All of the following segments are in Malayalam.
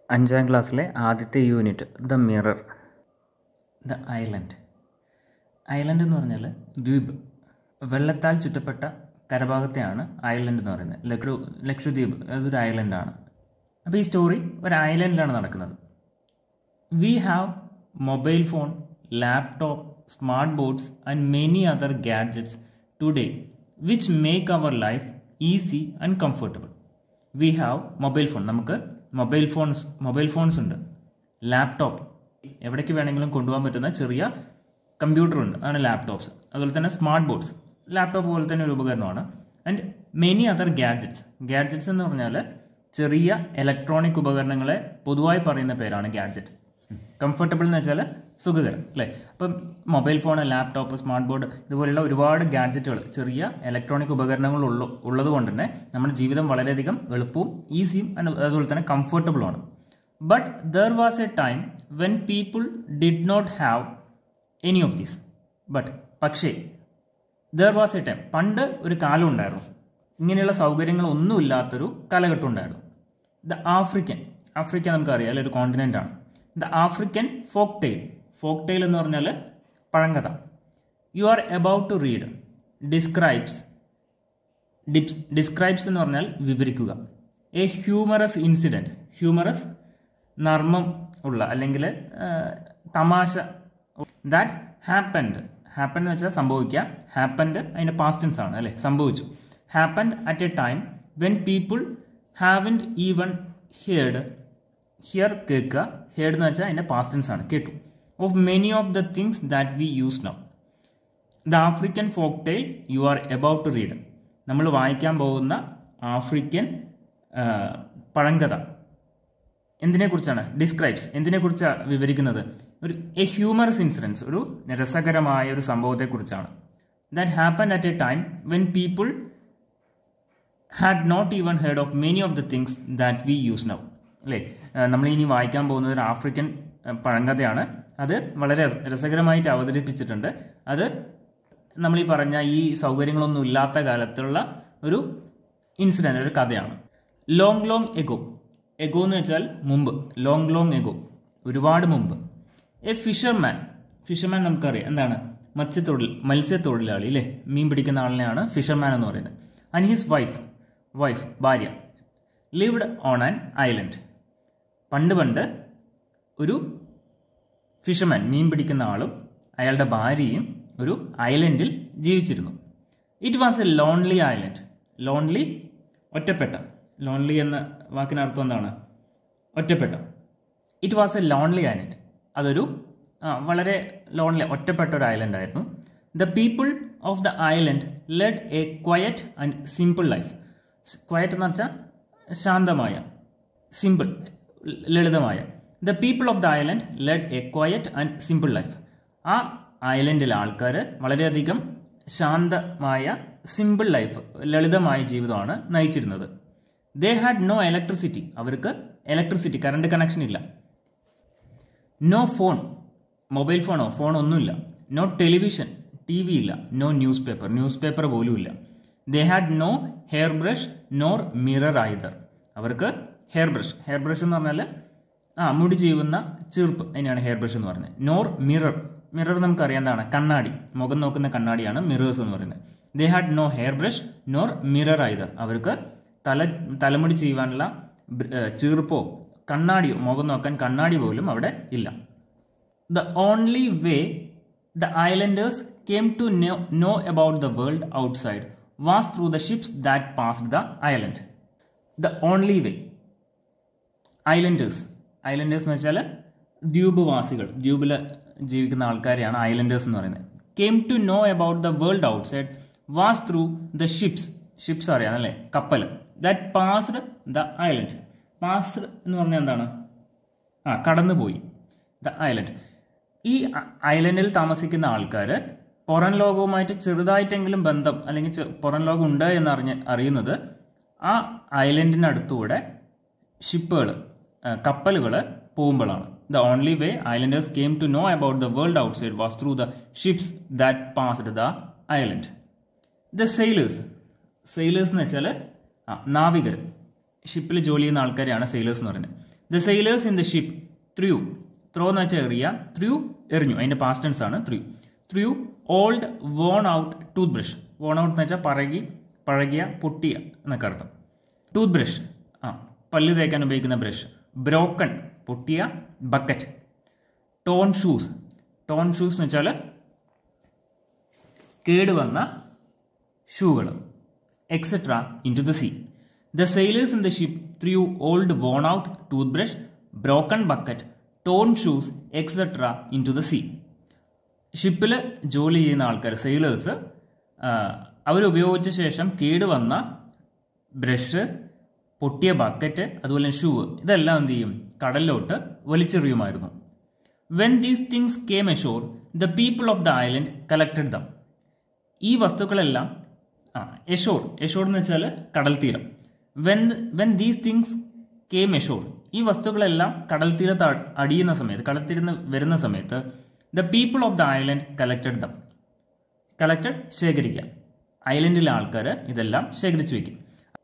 അഞ്ചാം ക്ലാസ്സിലെ ആദ്യത്തെ unit the mirror. The island. Island എന്ന് പറഞ്ഞാൽ ദ്വീപ്, വെള്ളത്താൽ ചുറ്റപ്പെട്ട കരഭാഗത്തെയാണ് ഐലൻഡ് എന്ന് പറയുന്നത്. ലക്ഷദ്വീപ് അതൊരു ഐലൻഡാണ്. അപ്പോൾ ഈ സ്റ്റോറി ഒരു ഐലൻഡിലാണ് നടക്കുന്നത്. We have mobile phone, laptop, smart boards and many other gadgets today which make our life easy and comfortable. We have mobile phone, നമുക്ക് മൊബൈൽ ഫോൺസ് ഉണ്ട്. ലാപ്ടോപ്പ്, എവിടേക്ക് വേണമെങ്കിലും കൊണ്ടുപോകാൻ പറ്റുന്ന ചെറിയ കമ്പ്യൂട്ടർ ഉണ്ട്, അതാണ് ലാപ്ടോപ്സ്. അതുപോലെ തന്നെ സ്മാർട്ട് ബോർഡ്സ്, ലാപ്ടോപ്പ് പോലെ തന്നെ ഒരു ഉപകരണമാണ്. ആൻഡ് മെനി അതർ ഗാഡ്ജറ്റ്സ് എന്ന് പറഞ്ഞാൽ ചെറിയ ഇലക്ട്രോണിക് ഉപകരണങ്ങളെ പൊതുവായി പറയുന്ന പേരാണ് ഗാഡ്ജറ്റ്. കംഫർട്ടബിൾ എന്ന് വെച്ചാൽ സുഖകരം, അല്ലേ? അപ്പം mobile phone, laptop, smart board ഇതുപോലെയുള്ള ഒരുപാട് ഗാഡ്ജറ്റുകൾ, ചെറിയ ഇലക്ട്രോണിക് ഉപകരണങ്ങൾ ഉള്ളത് കൊണ്ട് തന്നെ നമ്മുടെ ജീവിതം വളരെയധികം എളുപ്പവും ഈസിയും അതുപോലെ തന്നെ കംഫർട്ടബിളുമാണ്. But there was a time when people did not have any of these. പക്ഷേ ദർ വാസ് എ ടൈം, പണ്ട് ഒരു കാലം ഉണ്ടായിരുന്നു, ഇങ്ങനെയുള്ള സൗകര്യങ്ങളൊന്നുമില്ലാത്തൊരു കാലഘട്ടം ഉണ്ടായിരുന്നു. ആഫ്രിക്ക നമുക്കറിയാം, അല്ലെ, ഒരു കോണ്ടിനെൻ്റ് ആണ്. ദ ആഫ്രിക്കൻ ഫോക്ക് ടെയിൽ എന്ന് പറഞ്ഞാൽ പഴങ്കഥ. You are about to read describes എന്ന് പറഞ്ഞാൽ വിവരിക്കുക. എ ഹ്യൂമറസ് ഇൻസിഡൻറ്റ്, ഹ്യൂമറസ് നർമ്മം ഉള്ള അല്ലെങ്കിൽ തമാശ. ദാറ്റ് ഹാപ്പൻഡ് എന്ന് വെച്ചാൽ സംഭവിക്കുക, ഹാപ്പൻഡ് അതിൻ്റെ പാസ്റ്റ് ടെൻസ് ആണ്, അല്ലേ, സംഭവിച്ചു. Happened at a time when people haven't even hear കേൾക്കുക, ഹേർഡ് എന്ന് വെച്ചാൽ അതിൻ്റെ പാസ്റ്റ് ടെൻസ് ആണ്, കേട്ടു. Of many of the things that we use now. The African folk tale you are about to read, നമ്മൾ വായിക്കാൻ പോകുന്ന ആഫ്രിക്കൻ പഴങ്കഥ എന്തിനെക്കുറിച്ചാണ്? ഡിസ്ക്രൈബ്സ്, എന്തിനെക്കുറിച്ചാണ് വിവരിക്കുന്നത്? എ ഹ്യൂമറസ് ഇൻസിഡൻസ്, ഒരു രസകരമായ ഒരു സംഭവത്തെക്കുറിച്ചാണ്. That happen at a time when people had not even heard of many of the things that we use now. അല്ലേ, നമ്മളിനി വായിക്കാൻ പോകുന്നത് ഒരു ആഫ്രിക്കൻ പഴങ്കഥയാണ്. അത് വളരെ രസകരമായിട്ട് അവതരിപ്പിച്ചിട്ടുണ്ട്. അത് നമ്മൾ ഈ പറഞ്ഞ ഈ സൗകര്യങ്ങളൊന്നും ഇല്ലാത്ത കാലത്തുള്ള ഒരു ഇൻസിഡൻറ്റ്, ഒരു കഥയാണ്. ലോങ് എഗോ എന്ന് വെച്ചാൽ മുമ്പ്, ലോങ് എഗോ, ഒരുപാട് മുമ്പ്. എ ഫിഷർമാൻ നമുക്കറിയാം എന്താണ്, മത്സ്യത്തൊഴിലാളി, അല്ലേ, മീൻ പിടിക്കുന്ന ആളിനെയാണ് ഫിഷർമാൻ എന്ന് പറയുന്നത്. ആൻഡ് ഹിസ് വൈഫ് ഭാര്യ ലിവ്ഡ് ഓൺ ആൻ ഐലൻഡ്. പണ്ട് ഒരു ഫിഷർമാൻ, മീൻ പിടിക്കുന്ന ആളും അയാളുടെ ഭാര്യയും ഒരു ഐലൻഡിൽ ജീവിച്ചിരുന്നു. It was a lonely island. ഒറ്റപ്പെട്ട. ലോൺലി എന്ന വാക്കിനർത്ഥം എന്താണ്? ഒറ്റപ്പെട്ട. It was a lonely island. അതൊരു വളരെ ഒറ്റപ്പെട്ട ഒരു ഐലൻഡ് ആയിരുന്നു. The people of the island led a quiet and simple life. Quiet എന്ന് വെച്ചാൽ ശാന്തമായ, സിമ്പിൾ ലളിതമായ. The people of the island led a quiet and simple life. ആ ഐലൻഡിലെ ആൾക്കാർ വളരെയധികം ശാന്തമായ, സിമ്പിൾ ലൈഫ്, ലളിതമായ ജീവിതമാണ് നയിച്ചിരുന്നത്. They had no electricity. അവർക്ക് കറണ്ട് കണക്ഷൻ ഇല്ല. നോ ഫോൺ, മൊബൈൽ ഫോണൊന്നുമില്ല. നോ ടെലിവിഷൻ, TV ഇല്ല. നോ ന്യൂസ് പേപ്പർ പോലും ഇല്ല. They had no hairbrush nor mirror either. അവർക്ക് ഹെയർ ബ്രഷ് എന്ന് പറഞ്ഞാൽ മുടി ചെയ്യുന്ന ചീർപ്പ്, അതിനാണ് ഹെയർ ബ്രഷ് എന്ന് പറയുന്നത്. നോർ മിറർ നമുക്കറിയാം എന്താണ്, കണ്ണാടി, മുഖം നോക്കുന്ന കണ്ണാടിയാണ് മിറേഴ്സ് എന്ന് പറയുന്നത്. They had no hairbrush nor mirror either. അവർക്ക് തലമുടി ചെയ്യുവാനുള്ള ചീർപ്പോ കണ്ണാടിയോ, മുഖം നോക്കാൻ കണ്ണാടി പോലും അവിടെ ഇല്ല. The only way the islanders came to know about the world outside was through the ships that passed the island. The only way. Islanders എന്ന് വെച്ചാൽ ദ്വീപവാസികൾ, ദ്വീപിൽ ജീവിക്കുന്ന ആൾക്കാരെയാണ് ഐലൻഡേഴ്സ് എന്ന് പറയുന്നത്. Came to know about the world outside was through the ships അറിയാം, അല്ലേ, കപ്പൽ. That passed the island. Passed എന്ന് പറഞ്ഞാൽ എന്താണ്? കടന്നുപോയി. The island. ഈ ഐലൻഡിൽ താമസിക്കുന്ന ആൾക്കാർ പുറം ലോകവുമായിട്ട് ചെറുതായിട്ടെങ്കിലും ബന്ധം, അല്ലെങ്കിൽ പുറം ലോകം ഉണ്ട് എന്ന് അറിയുന്നത് ആ ഐലൻഡിനടുത്തൂടെ കപ്പലുകൾ പോകുമ്പോഴാണ്. The only way islanders came to know about the world outside was through the ships that passed the island. The sailors എന്ന് വെച്ചാൽ നാവികർ, ഷിപ്പിൽ ജോലി ചെയ്യുന്ന ആൾക്കാരെയാണ് സെയിലേഴ്സ് എന്ന് പറയുന്നത്. The sailors in the ship threw എന്ന് വെച്ചാൽ എറിയ, ത്രൂ എറിഞ്ഞു, അതിൻ്റെ പാസ്റ്റ് ടെൻസ് ആണ് threw old worn out toothbrush. Worn out എന്ന് വെച്ചാൽ പഴകിയ പൊട്ടിയ എന്നൊക്കെ അർത്ഥം. ടൂത്ത് ബ്രഷ് പല്ല് തേക്കാൻ ഉപയോഗിക്കുന്ന ബ്രഷ്. ബ്രോക്കൺ പൊട്ടിയ ബക്കറ്റ്. ടോൺ ഷൂസ് എന്ന് വെച്ചാൽ കേടുവന്ന ഷൂകൾ. Etcetera into the sea. The sailors in the ship threw old worn out toothbrush, broken bucket, torn shoes etcetera into the sea. ഷിപ്പിൽ ജോലി ചെയ്യുന്ന ആൾക്കാർ, സെയിലേഴ്സ്, അവരുപയോഗിച്ച ശേഷം കേടുവന്ന ബ്രഷ്, പൊട്ടിയ ബക്കറ്റ്, അതുപോലെ ഷൂ, ഇതെല്ലാം എന്ത് ചെയ്യും? കടലിലോട്ട് വലിച്ചെറിയുമായിരുന്നു. When these things came ashore the people of the island collected them. ഈ വസ്തുക്കളെല്ലാം എഷോർ എന്ന് വെച്ചാൽ കടൽ തീരം. When these things came ashore, ഈ വസ്തുക്കളെല്ലാം കടൽ തീരത്ത് അടിയുന്ന സമയത്ത്, കടൽ തീരത്ത് വരുന്ന സമയത്ത്, the people of the island collected them. Collected ശേഖരിക്കുക. ഐലൻഡിലെ ആൾക്കാർ ഇതെല്ലാം ശേഖരിച്ചു വയ്ക്കും.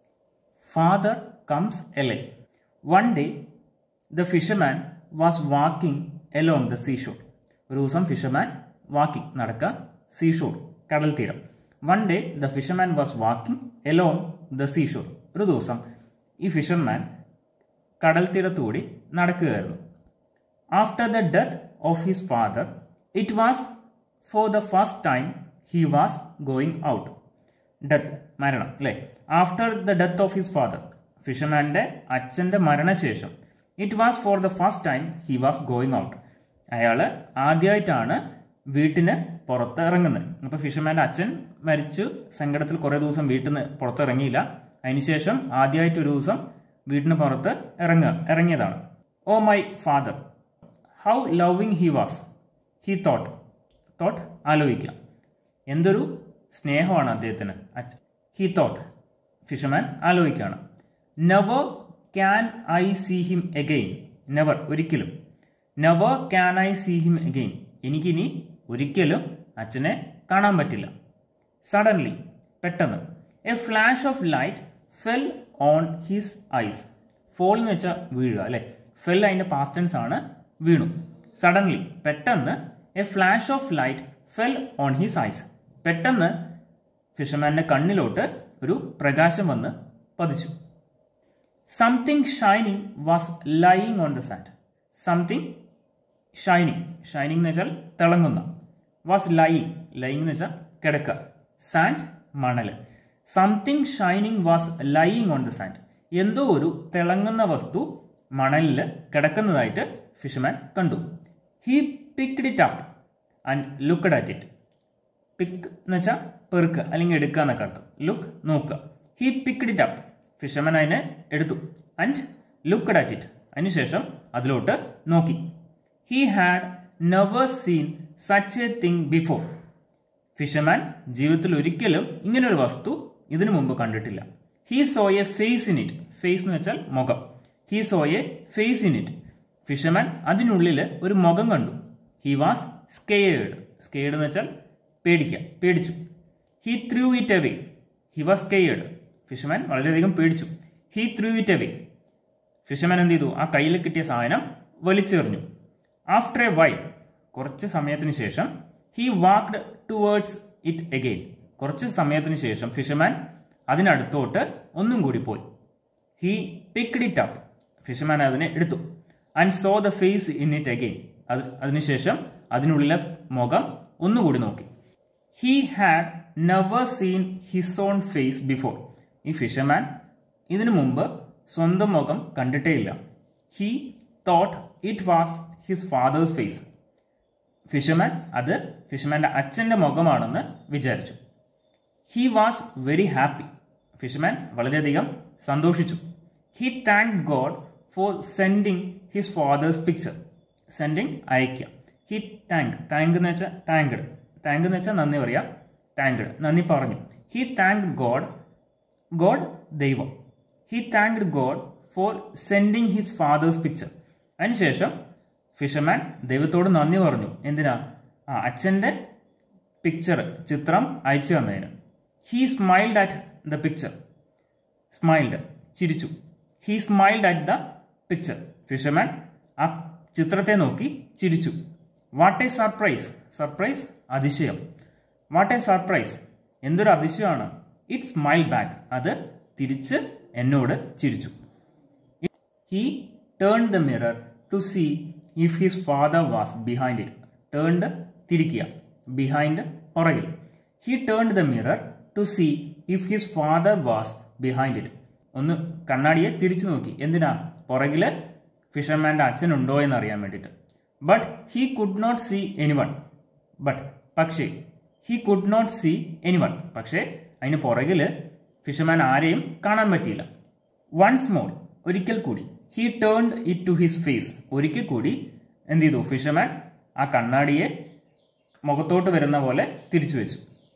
Father comes alive. One day the fisherman was walking along the seashore. ഒരു ദിവസം ഫിഷർമാൻ വാക്കിംഗ് നടക്കുക, സീഷോർ കടൽ തീരം. One day the fisherman was walking along the seashore. ഒരു ദിവസം ഈ ഫിഷർമാൻ കടൽ തീരത്തുകൂടി നടക്കുകയായിരുന്നു. After the death of his father it was for the first time he was going out. Death മരണം അല്ലേ. After the death of his father, ഫിഷർമാൻ്റെ അച്ഛൻ്റെ മരണശേഷം, it was for the first time he was going out. അയാൾ ആദ്യമായിട്ടാണ് വീട്ടിന് പുറത്തിറങ്ങുന്നത്. അപ്പോൾ ഫിഷർമാൻ്റെ അച്ഛൻ മരിച്ചു, സങ്കടത്തിൽ കുറേ ദിവസം വീട്ടിൽ നിന്ന് പുറത്തിറങ്ങിയില്ല. അതിനുശേഷം ആദ്യമായിട്ട് ഒരു ദിവസം വീട്ടിന് പുറത്ത് ഇറങ്ങിയതാണ്. Oh my father how loving he was. He thought ആലോചിക്കാം, എന്തൊരു സ്നേഹമാണ് അദ്ദേഹത്തിന്. ഹി തോട്ട്, ഫിഷർമാൻ ആലോചിക്കുകയാണ്. Never can I see him again. Never ഒരിക്കലും. Never can I see him again, എനിക്കിനി ഒരിക്കലും അച്ഛനെ കാണാൻ പറ്റില്ല. സഡൻലി പെട്ടെന്ന്. A flash of light fell on his eyes. Fall എന്ന് വെച്ചാൽ വീഴുക അല്ലേ. ഫെൽ അതിൻ്റെ പാസ്റ്റ് ടെൻസ് ആണ്, വീണു. സഡൻലി പെട്ടെന്ന്. A flash of light fell on his eyes. പെട്ടെന്ന് ഫിഷർമാൻ്റെ കണ്ണിലോട്ട് ഒരു പ്രകാശം വന്ന് പതിച്ചു. Something shining was lying on the sand. Something shining എന്ന് വെച്ചാൽ തിളങ്ങുന്ന. വാസ് ലൈയിങ് എന്ന് വെച്ചാൽ കിടക്കുക. സാൻഡ് മണൽ. Something shining was lying on the sand. എന്തോ ഒരു തിളങ്ങുന്ന വസ്തു മണലിൽ കിടക്കുന്നതായിട്ട് ഫിഷർമാൻ കണ്ടു. He picked it up and looked at it. Pick എന്ന് വെച്ചാൽ പെറുക്കുക അല്ലെങ്കിൽ എടുക്കുക എന്നൊക്കെ അർത്ഥം. ലുക്ക് നോക്കുക. He picked it up, fisherman അതിനെ എടുത്തു. ആൻഡ് ലുക്ക്ഡ് അറ്റ് ഇറ്റ്, അതിനുശേഷം അതിലോട്ട് നോക്കി. He had never seen such a thing before. Fisherman ജീവിതത്തിൽ ഒരിക്കലും ഇങ്ങനൊരു വസ്തു ഇതിനു മുമ്പ് കണ്ടിട്ടില്ല. He saw a face in it. Face എന്ന് വെച്ചാൽ മുഖം. He saw a face in it. Fisherman അതിനുള്ളിൽ ഒരു മുഖം കണ്ടു. He was സ്കെയേർഡ്. സ്കെയേർഡ് എന്ന് വെച്ചാൽ പേടിച്ചു. He through it away. He was scared. Fisherman വളരെയധികം പേടിച്ചു. ഹി ത്രൂ ഇറ്റ് അവേ. ഫിഷർമാൻ എന്ത് ചെയ്തു? ആ കയ്യിൽ കിട്ടിയ സാധനം വലിച്ചെറിഞ്ഞു. ആഫ്റ്റർ എ വൈൽ, കുറച്ച് സമയത്തിന് ശേഷം, he walked towards it again. കുറച്ച് സമയത്തിന് ശേഷം ഫിഷർമാൻ അതിനടുത്തോട്ട് ഒന്നും കൂടി പോയി. He picked it up. Fisherman അതിനെ എടുത്തു. And saw the face in it again. അതിനുശേഷം അതിനുള്ളിലെ മുഖം ഒന്നുകൂടി നോക്കി. He had never seen his own face before. ഈ ഫിഷർമാൻ ഇതിനു മുമ്പ് സ്വന്തം മുഖം കണ്ടിട്ടേയില്ല. He thought it was his father's face. Fisherman അത് ഫിഷർമാൻ്റെ അച്ഛൻ്റെ മുഖമാണെന്ന് വിചാരിച്ചു. He was very happy. Fisherman വളരെയധികം സന്തോഷിച്ചു. He thanked God for sending his father's picture. Sending അയക്കുക. ഹി താങ്ക് എന്ന് വെച്ചാൽ താങ്ക് എന്ന് വെച്ചാൽ നന്ദി പറയാം. താങ്ക്ഡ് നന്ദി പറഞ്ഞു. ഹി താങ്ക്ഡ് ഗോഡ് ദൈവം. He thanked God for sending his father's picture. അതിനുശേഷം ഫിഷർമാൻ ദൈവത്തോട് നന്ദി പറഞ്ഞു. എന്തിനാ? അച്ഛൻ്റെ ചിത്രം അയച്ചു തന്നതിന്. He smiled at the picture. ചിരിച്ചു. He smiled at the picture. Fisherman ആ ചിത്രത്തെ നോക്കി ചിരിച്ചു. What a surprise. സർപ്രൈസ് അതിശയം. വാട്ട് എ സർപ്രൈസ് എന്തൊരു അതിശയമാണ്. ഇറ്റ് സ്മൈൽ ബാക്ക് അത് തിരിച്ച് എന്നോട് ചിരിച്ചു. He turn the mirror to see if his father was behind it. Turned തിരിക്കുക, ബിഹൈൻഡ് പുറകിൽ. He turned the mirror to see if his father was behind it. ഒന്ന് കണ്ണാടിയെ തിരിച്ചു നോക്കി. എന്തിനാ? പുറകില് ഫിഷർമാൻ്റെ അച്ഛൻ ഉണ്ടോ എന്ന് അറിയാൻ വേണ്ടിയിട്ട്. But he could not see anyone. പക്ഷേ he could not see anyone. പക്ഷേ അതിന് പുറകില് ഫിഷർമാൻ ആരെയും കാണാൻ പറ്റിയില്ല. വൺസ് മോർ ഒരിക്കൽ കൂടി. He turned it to his face. ഒരിക്കൽ കൂടി എന്ത് ചെയ്തു? ഫിഷർമാൻ ആ കണ്ണാടിയെ മുഖത്തോട്ട് വരുന്ന പോലെ തിരിച്ചു വെച്ചു.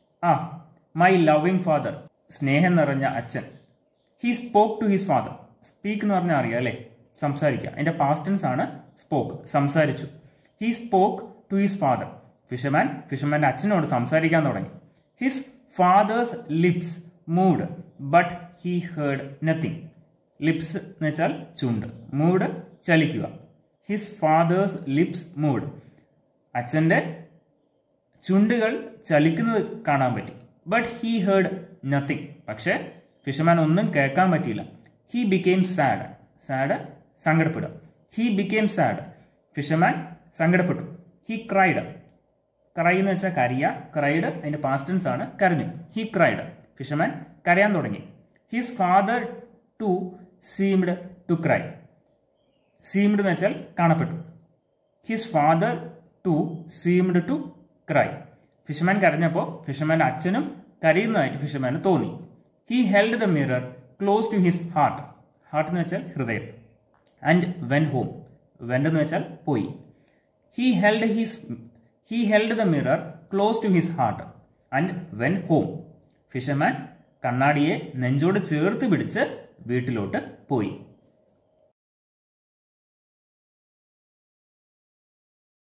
My loving father. സ്നേഹം നിറഞ്ഞ അച്ഛൻ. He spoke to his father. Speak എന്ന് പറഞ്ഞാൽ അറിയാം അല്ലേ? സംസാരിക്കുക. അതിന്റെ പാസ്റ്റ് ടെൻസ് ആണ് സ്പോക്ക്, സംസാരിച്ചു. He spoke to his father. ഫിഷർമാന്റെ അച്ഛനോട് സംസാരിക്കാൻ തുടങ്ങി. His father's lips moved but he heard nothing. Lips എന്ന് വെച്ചാൽ ചുണ്ട്, മൂഡ് ചലിക്കുക. His father's lips moved. അച്ഛൻ്റെ ചുണ്ടുകൾ ചലിക്കുന്നത് കാണാൻ പറ്റി. But he heard nothing. പക്ഷേ ഫിഷർമാൻ ഒന്നും കേൾക്കാൻ പറ്റിയില്ല. He became sad. സാഡ് സങ്കടപ്പെടുക. He became sad. ഫിഷർമാൻ സങ്കടപ്പെട്ടു. He cried. ക്രൈ എന്ന് വെച്ചാൽ കരയുക. ക്രൈഡ് അതിന്റെ പാസ്റ്റ് ടെൻസ് ആണ് കരഞ്ഞു. He cried. ഫിഷർമാൻ കരയാൻ തുടങ്ങി. His father too seemed to cry. Seemed എന്ന് വെച്ചാൽ കാണപ്പെട്ടു. His father too seemed to cry. Fisherman കരഞ്ഞപ്പോൾ ഫിഷർമാൻ്റെ അച്ഛനും കരയുന്നതായിട്ട് ഫിഷർമാന് തോന്നി. He held the mirror close to his heart. Heart എന്ന് വെച്ചാൽ ഹൃദയം. And went home. വെൻ എന്ന് വെച്ചാൽ പോയി. He held the mirror close to his heart and went home. Fisherman കണ്ണാടിയെ നെഞ്ചോട് ചേർത്ത് പിടിച്ച് വീട്ടിലോട്ട് പോയി.